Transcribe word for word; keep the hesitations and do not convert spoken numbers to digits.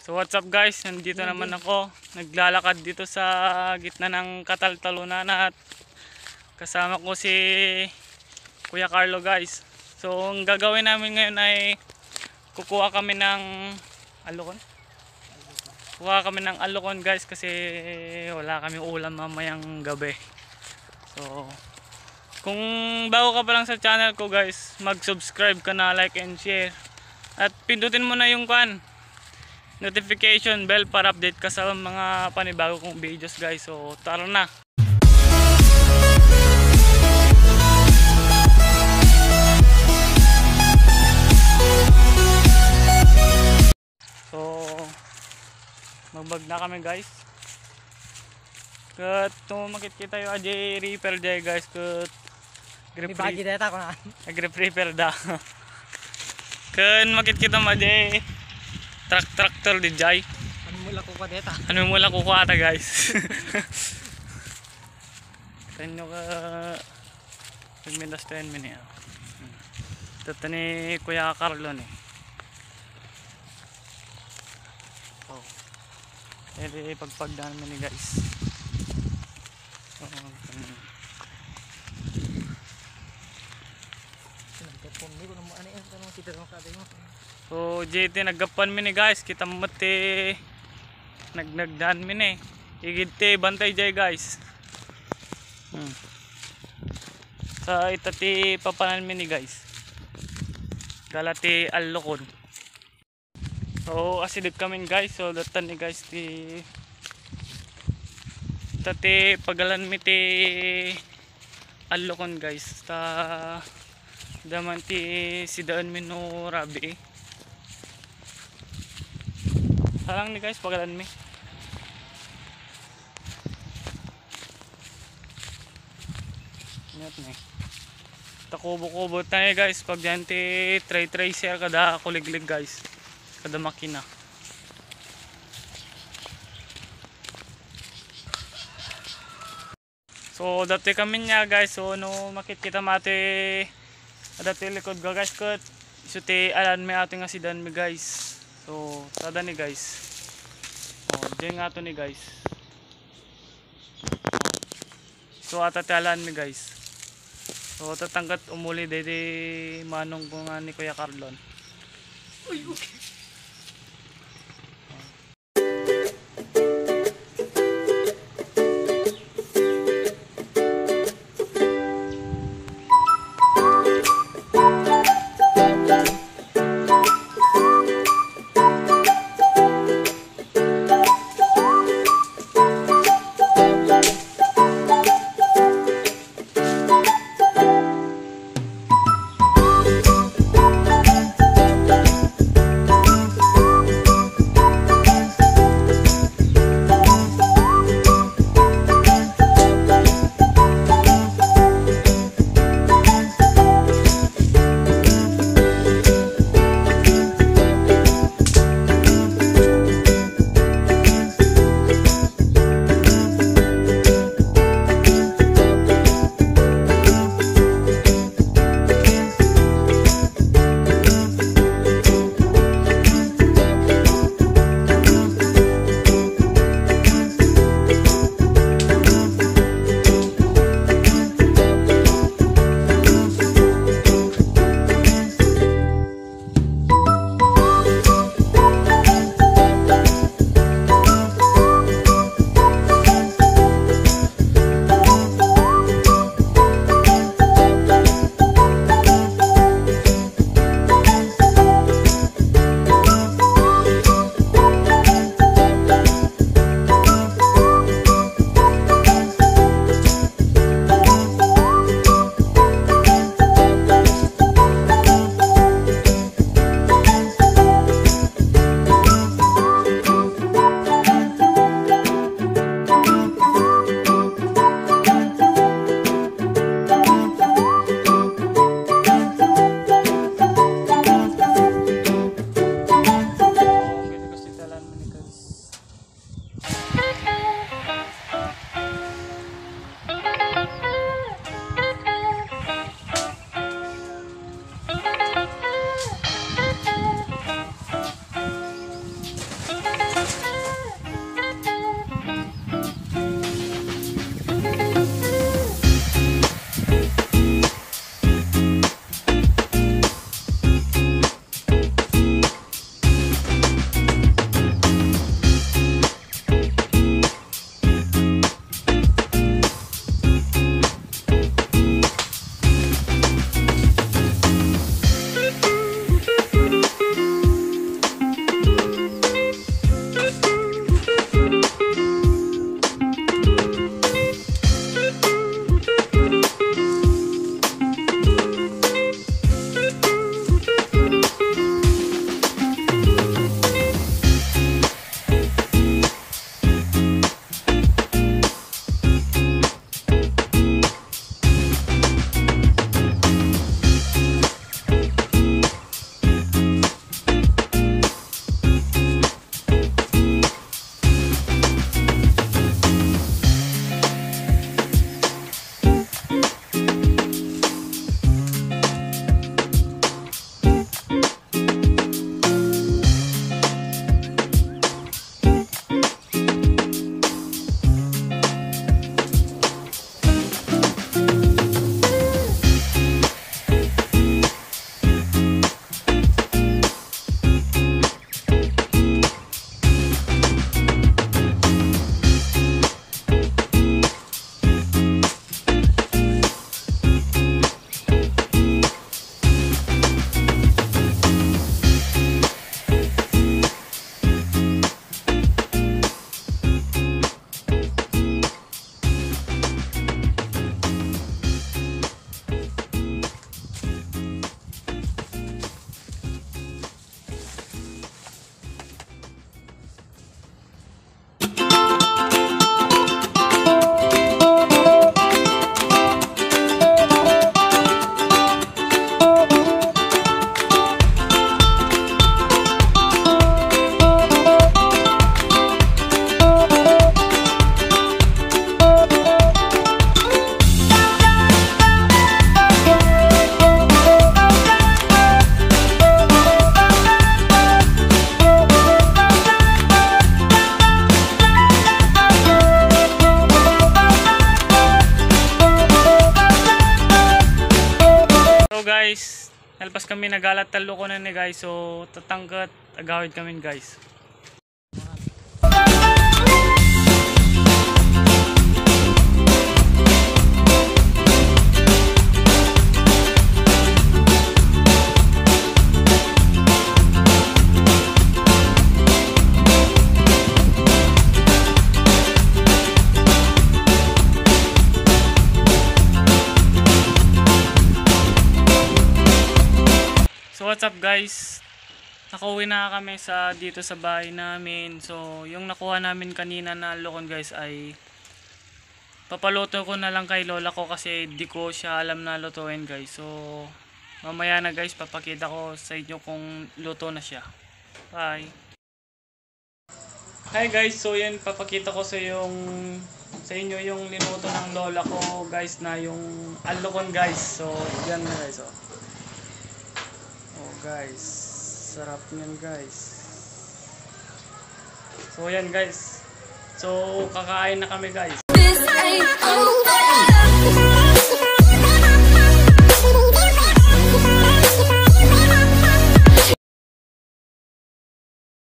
So what's up guys, nandito naman ako, naglalakad dito sa gitna ng kataltalunan at kasama ko si Kuya Carlo guys. So ang gagawin namin ngayon ay kukuha kami ng alukon. Kukuha kami ng alukon guys kasi wala kami ulam mamayang gabi. So kung bago ka pa lang sa channel ko guys, mag-subscribe ka na, like and share. At pindutin mo na yung kan notification bell para update ka sa mga panibago kong videos guys. So tara na. So magbag na kami guys. Kat tumakit kita yung ajay repair day guys. Kat May bagi data ko na. nagre-prepare da. Kan makit kita majay truck tractor di jay. Ano mula ko pa data? Ano mula kukuha ata guys. Kanyo ka pagmindas ten minutes. Ito ni Kuya Carlo ni. Oh. Eri pagpagdaan mo ni guys. Oh, um, So J T naggapan mi ni guys, kita mati nagnagdan mi ni. Igiti bantay jay guys. Hmm. Sa itati papanan mi ni guys. Galati alukon. So asidig kami guys, so datan ni guys ti tati pagalan mi ti alukon guys. Ta daman ti sidaan mi no rabi eh. Salang ni guys pagalan mi. Ingat ni. Takubo-kubo tayo guys pag yan ti tray tracer kada kuliglig guys. Kada makina. So dati kami niya guys, so no makikita mati dati likod ga guys kat iso ti alan mi ato nga sidan mi guys. So tada ni guys. Oh, diyan nga to ni guys. So atatalan mi guys. So tatangkat umuli dede manong ko nga ni Kuya Carlon. Uy, okay. Alpas kami nagalat talo ko na ni guys. So tatangkat agawid kami guys. So what's up guys? Nakauwi na kami sa dito sa bahay namin. So yung nakuha namin kanina na lokon guys ay papaluto ko na lang kay lola ko kasi di ko siya alam na lutuin guys. So mamaya na guys papakita ko sa inyo kung luto na siya. Bye. Hi guys, so yan papakita ko sa yung sa inyo yung linuto ng lola ko guys na yung alokon guys. So yan na guys oh. Oh guys, sarap niyan guys. So yan guys. So kakain na kami guys. This ain't over.